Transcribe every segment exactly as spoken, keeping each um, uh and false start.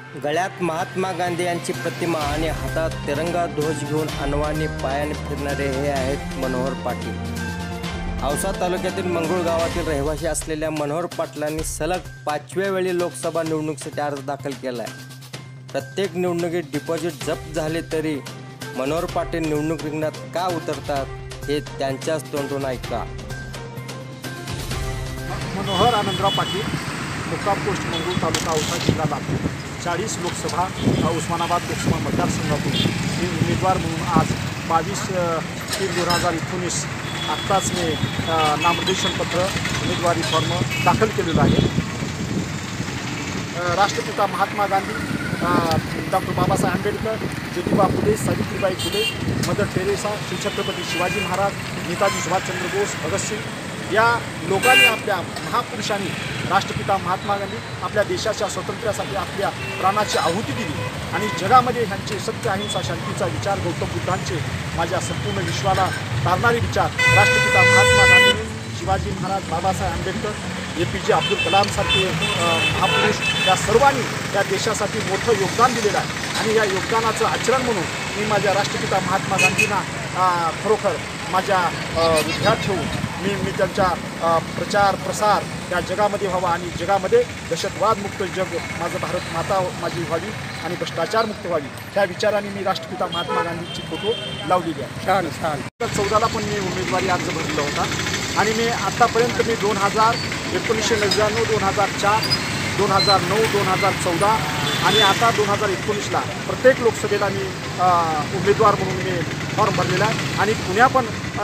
गळ्यात महात्मा गांधी यांची प्रतिमा आणि हातात तिरंगा ध्वज घेऊन अनवाणी पायाने फिरणारे हे आहेत मनोहर पाटील। औसा तालुक्यातील मंगरुळ गावातील रहिवासी असलेल्या मनोहर पाटलांनी सलग पाचव्या वेळी लोकसभा निवडणुकीसाठी अर्ज दाखल केला आहे। प्रत्येक निवडणुकीत डिपॉझिट जप्त झाले तरी मनोहर पाटील निवडणूक रिंगणात का उतरतात हे त्यांच्याच तोंडून ऐका। मनोहर आनंदराव पाटील, मुक्काम पोस्ट मंगरुळ, तालुका औसा, जिल्हा लातूर। चाळीस लोकसभा उस्मानाबाद लोकसभा मतदारसंघातून मी उमेदवार म्हणून आज बावीस तीन दोन हजार एकोणीस आत्ताच मी नामनिर्देशनपत्र उमेदवारी फॉर्म दाखल केलेलं आहे। राष्ट्रपिता Mahatma Gandhi, doctor Babasaheb Ambedkar, Jyotiba Phule, Savitribai Phule, mother Teresa, Shri Chhatrapati Shivaji Maharaj, Netaji Subhash Chandra Bose, Bhagat Singh या लोकांनी, आपल्या महापुरुषांनी, राष्ट्रपिता महात्मा गांधी आपल्या देशाच्या स्वातंत्र्यासाठी आपल्या प्राणाची आहुती दिली आणि जगामध्ये ह्यांचे सत्य, अहिंसा, शांतीचा विचार, गौतम बुद्धांचे माझ्या संपूर्ण विश्वाला तारणारे विचार राष्ट्रपिता Mahatma Gandhi, Shivaji Maharaj, Babasaheb Ambedkar, A P J Abdul कलामसारखे महापुरुष या सर्वांनी या देशासाठी मोठं योगदान दिलेलं आहे आणि या योगदानाचं आचरण म्हणून मी माझ्या राष्ट्रपिता महात्मा गांधींना खरोखर माझ्या हृदयात ठेवून मी मी त्यांचा प्रचार प्रसार या जगामध्ये व्हावा आणि जगामध्ये दहशतवादमुक्त जग माझं भारत माता माझी व्हावी आणि भ्रष्टाचारमुक्त व्हावी त्या विचाराने मी राष्ट्रपिता महात्मा गांधीची फोटो लावलेली आहे। छान छान चौदाला पण मी उमेदवारी अर्ज भरलेला होता आणि मी आत्तापर्यंत मी दोन हजार एकोणीसशे नव्याण्णव दोन हजार चार दोन हजार नऊ दोन हजार चौदा आणि आता दोन हजार एकोणीसला प्रत्येक लोकसभेला मी उमेदवार म्हणून मी फॉर्म भरलेला आहे आणि पुण्या पण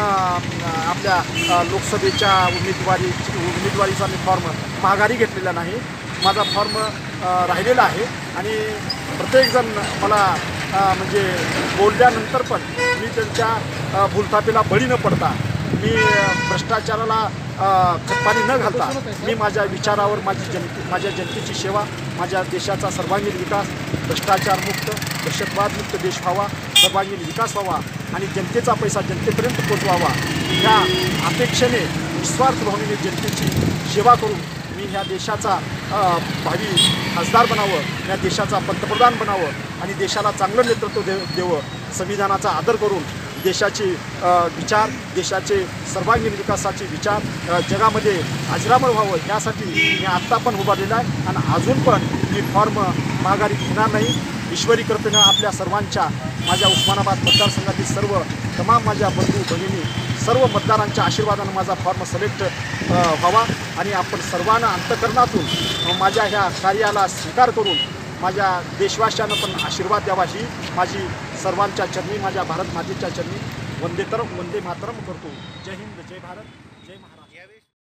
आपल्या लोकसभेच्या उमेदवारी उमेदवारीचा मी फॉर्म माघारी घेतलेला नाही। माझा फॉर्म राहिलेला आहे आणि प्रत्येकजण मला म्हणजे बोलल्यानंतर पण मी त्यांच्या भूलथापेला बळी न पडता, मी भ्रष्टाचाराला खतपाणी न घालता मी माझ्या विचारावर माझी जनते माझ्या जनतेची सेवा, माझ्या देशाचा सर्वांगीण विकास, भ्रष्टाचारमुक्त, दहशतवादमुक्त देश व्हावा, सर्वांगीण विकास व्हावा आणि जनतेचा पैसा जनतेपर्यंत पोचवावा ह्या अपेक्षेने निस्वार्थ भावनेने जनतेची सेवा करून मी ह्या देशाचा भावी खासदार बनावं, या देशाचा पंतप्रधान बनावं आणि देशाला चांगलं नेतृत्व दे देवं संविधानाचा आदर करून देशाचे विचार, देशाचे सर्वांगीण विकासाचे विचार जगामध्ये अजरामर व्हावं यासाठी मी आत्ता पण उभारलेला आहे आणि अजून पण मी फॉर्म माघारी घेणार नाही। ईश्वरी कृपेनं आपल्या सर्वांच्या, माझ्या उस्मानाबाद मतदारसंघातील सर्व तमाम माझ्या बंधू भगिनी, सर्व मतदारांच्या आशीर्वादानं माझा फॉर्म सिलेक्ट व्हावा आणि आपण सर्वांना अंतःकरणातून माझ्या ह्या कार्याला स्वीकार करून माझ्या देशवासियांना पण आशीर्वाद द्यावा ही माझी सर्वांच्या चरणी, माझ्या भारत मातेच्या चरणी वंदे तरम वंदे मातरम करतो। जय हिंद, जय भारत, जय महाराष्ट्र।